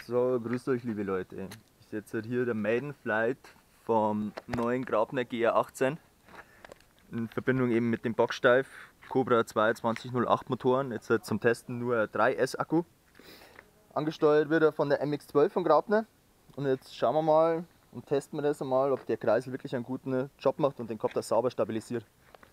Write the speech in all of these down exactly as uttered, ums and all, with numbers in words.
So, grüßt euch liebe Leute. Ich setze hier der Maiden Flight vom neuen Grabner G R achtzehn in Verbindung eben mit dem Bocksteif Cobra zweiundzwanzig null acht Motoren. Jetzt zum Testen nur drei S Akku. Angesteuert wird er von der M X zwölf von Grabner. Und jetzt schauen wir mal und testen wir das einmal, ob der Kreisel wirklich einen guten Job macht und den Kopter sauber stabilisiert.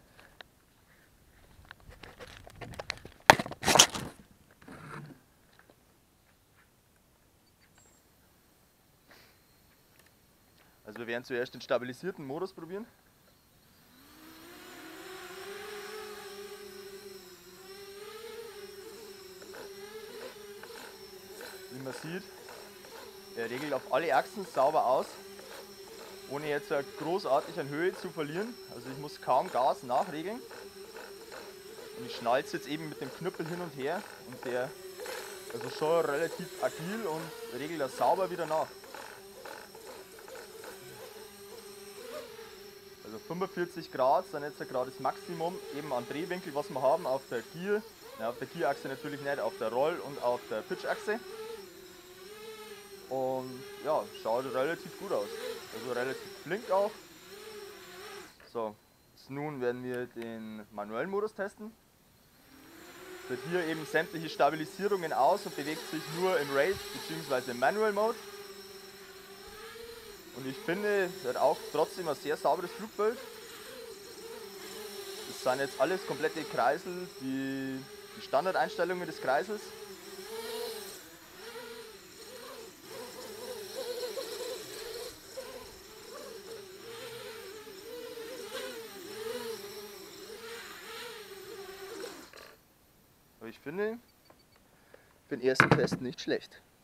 Also wir werden zuerst den stabilisierten Modus probieren. Wie man sieht, er regelt auf alle Achsen sauber aus, ohne jetzt großartig an Höhe zu verlieren. Also ich muss kaum Gas nachregeln. Und ich schnalze jetzt eben mit dem Knüppel hin und her und der also schon relativ agil und regelt das sauber wieder nach. Also fünfundvierzig Grad sind jetzt gerade das Maximum eben an Drehwinkel, was wir haben auf der Gear, ja, auf der Gear-Achse natürlich nicht, auf der Roll- und auf der Pitch-Achse. Und ja, schaut relativ gut aus, also relativ flink auch. So, jetzt nun werden wir den manuellen Modus testen. Führt hier eben sämtliche Stabilisierungen aus und bewegt sich nur im Race bzw. im Manual Mode. Und ich finde, es hat auch trotzdem ein sehr sauberes Flugbild. Das sind jetzt alles komplette Kreisel, die, die Standardeinstellungen des Kreisels. Aber ich finde, für den ersten Test nicht schlecht.